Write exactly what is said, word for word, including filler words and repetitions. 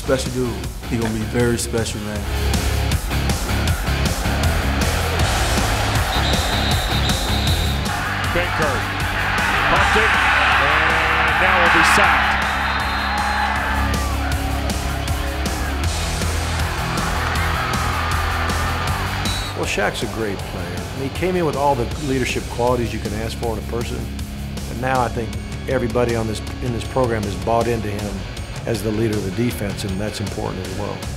special dude. He gonna be very special, man. Benkert pumped it, and now will be sacked. Well, Shaq's a great player. I mean, he came in with all the leadership qualities you can ask for in a person. And now I think everybody on this in this program has bought into him as the leader of the defense, and that's important as well.